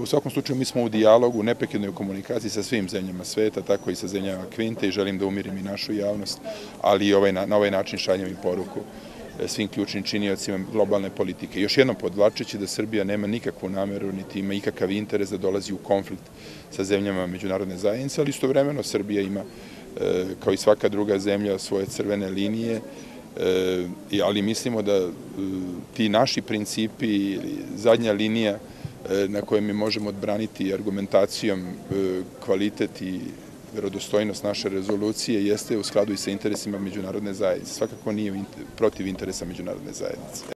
U svakom slučaju mi smo u dijalogu, neprekidnoj komunikaciji sa svim zemljama sveta, tako i sa zemljama Kvinte i želim da umirim i našu javnost, ali i na ovaj način šaljem i poruku svim ključnim činiocima globalne politike. Još jednom podvlačeći da Srbija nema nikakvu nameru, niti ima ikakav interes da dolazi u konflikt sa zemljama međunarodne zajednice, ali istovremeno Srbija ima, kao i svaka druga zemlja, svoje crvene linije, ali mislimo da ti naši principi, zadnja linija na kojoj mi možemo odbraniti argumentacijom kvalitet i verodostojnost naše rezolucije jeste u skladu i sa interesima međunarodne zajednice. Svakako nije protiv interesa međunarodne zajednice.